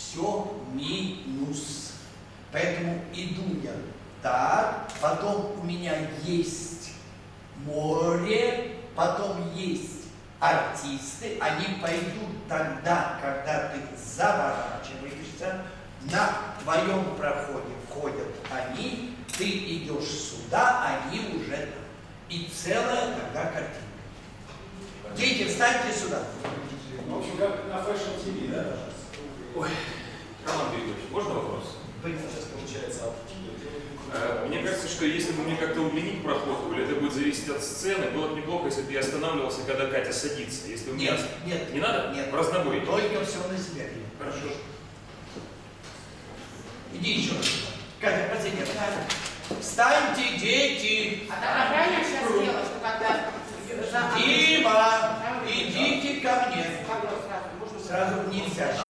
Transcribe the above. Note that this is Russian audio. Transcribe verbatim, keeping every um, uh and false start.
все минус. Поэтому иду я так, потом у меня есть море, потом есть артисты, они пойдут тогда, когда ты заворачиваешься, на твоем проходе входят они, ты идешь сюда, они уже там. И целая тогда картинка. Дети, встаньте сюда. В общем, как на Fashion ти ви, да? Ой, Роман Григорьевич, можно вопрос? Сейчас получается. Э, Мне кажется, что если бы мне как-то удлинить проход, или это будет зависеть от сцены, было бы неплохо, если бы я останавливался, когда Катя садится. Если у меня... Нет, нет. Не надо? Нет. В разнобой. Только все на себя. Хорошо. Иди еще раз. Катя, последняя. Встаньте, дети. А так правильно я сейчас сделала, что когда... Дима, идите ко мне. Как сразу? Можно Сразу нельзя.